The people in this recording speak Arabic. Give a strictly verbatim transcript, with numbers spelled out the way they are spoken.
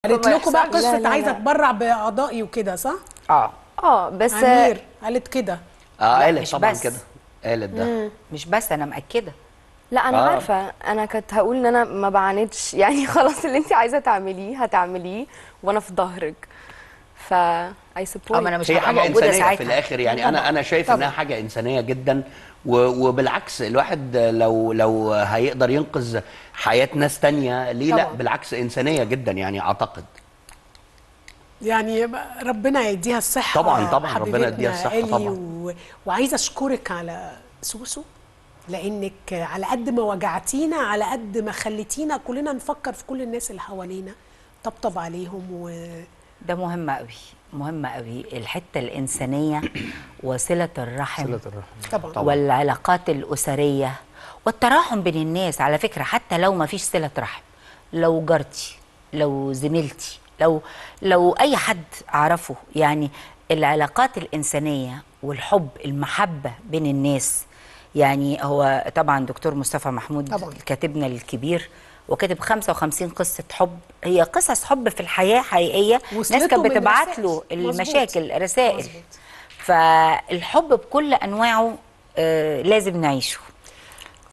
قالت لكم بقى قصه لا لا عايزه لا. اتبرع باعضائي وكده صح؟ اه اه بس عمير قالت كده. اه لا، قالت مش طبعا بس. كده، قالت ده. مش بس انا مأكده. لا انا آه. عارفه، انا كنت هقول ان انا ما بعاندش يعني خلاص اللي انت عايزه تعمليه هتعمليه وانا في ظهرك. ف اي اه ما انا سبورت. مش هي هبقى حاجه موجوده انسانيه في ساعتها. الاخر، يعني طبعا. انا انا شايف طبعا. انها حاجه انسانيه جدا. و- وبالعكس الواحد لو لو هيقدر ينقذ حياه ناس تانية ليه لا، طبعا. بالعكس انسانيه جدا يعني اعتقد. يعني ربنا يديها الصحه طبعا طبعا ربنا يديها حبيبتنا الصحه الي طبعا. و... وعايزه اشكرك على سوسو، لانك على قد ما وجعتينا على قد ما خليتينا كلنا نفكر في كل الناس اللي حوالينا، طبطب عليهم. و ده مهم قوي، مهم قوي الحته الانسانيه وصله الرحم. صلة الرحم طبعا. طبعا. والعلاقات الاسريه والتراحم بين الناس. على فكره حتى لو ما فيش صله رحم، لو جارتي، لو زميلتي، لو لو اي حد اعرفه، يعني العلاقات الانسانيه والحب المحبه بين الناس. يعني هو طبعا دكتور مصطفى محمود طبعا. كاتبنا الكبير وكاتب خمسة وخمسين قصه حب، هي قصص حب في الحياه حقيقيه، ناس وصلته كانت من بتبعت رسائل. له مظبوط. المشاكل رسائل. مظبوط. فالحب بكل انواعه آه لازم نعيشه.